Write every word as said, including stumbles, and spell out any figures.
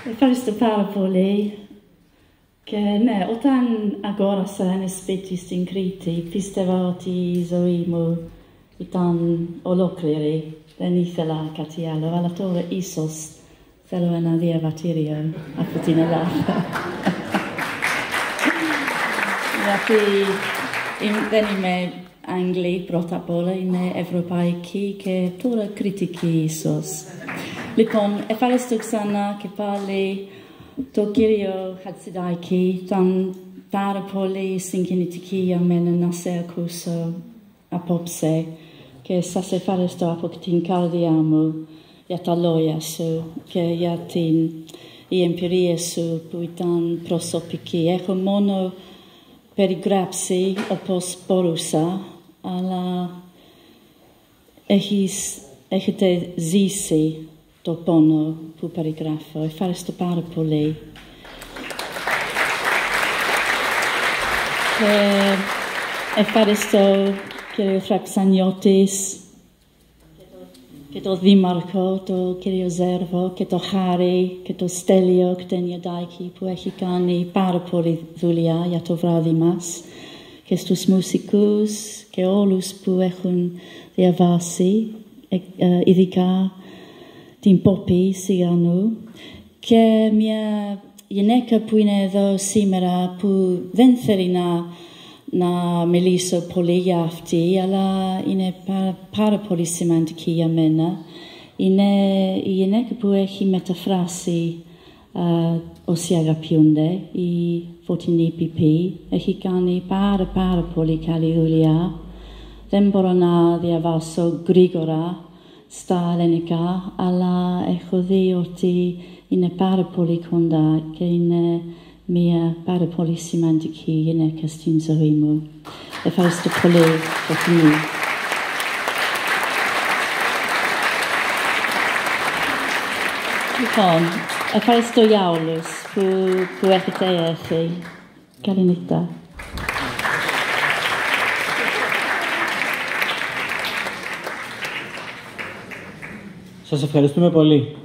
Ευχαριστώ πάρα πολύ. Και ναι, όταν αγόρασα ένα σπίτι στην Κρήτη, πίστευα ότι η ζωή μου ήταν ολόκληρη. Δεν ήθελα κάτι άλλο, αλλά τώρα ίσως θέλω ένα διαβατήριο από την Ελλάδα. Γιατί δεν είμαι Άγγλοι πρώτα απ' όλα, είμαι Ευρωπαϊκή και τώρα κριτική ίσως. Λοιπόν, ευχαριστώ ξανά και πάλι το κύριο Χατζηδάκη. Ήταν πάρα πολύ συγκινητική για μένα να σε ακούσω απόψε και σας ευχαριστώ από την καρδιά μου για τα λόγια σου και για την η εμπειρία σου που ήταν προσωπική. Έχω μόνο περιγράψει όπως μπορούσα, αλλά έχεις, έχετε ζήσει το πόνο που περιγράφω. Ευχαριστώ πάρα πολύ. Και ευχαριστώ κύριο Θραψανιώτης και το Δήμαρχο, το κύριο Ζέρβο και το Χάρη και το Στέλιο Κτενιαδάκη που έχει κάνει πάρα πολύ δουλειά για το βράδυ μας και στους μουσικούς και όλους που έχουν διαβάσει, ειδικά την Πόπη Σιγανού και μια γυναίκα που είναι εδώ σήμερα που δεν θέλει να, να μιλήσω πολύ για αυτή, αλλά είναι πάρα, πάρα πολύ σημαντική για μένα. Είναι η γυναίκα που έχει μεταφράσει uh, Όσοι Αγαπιούνται, η Φωτεινή Πιπή. Έχει κάνει πάρα πάρα πολύ καλή δουλειά. Δεν μπορώ να διαβάσω γρήγορα στα ελληνικά, αλλά έχω δει ότι είναι πάρα πολύ κοντά και είναι μια πάρα πολύ σημαντική γυναίκα στην ζωή μου. Ευχαριστώ πολύ για την. Λοιπόν, ευχαριστώ για όλους που, που έχετε έρθει. Καληνύχτα. Σας ευχαριστούμε πολύ.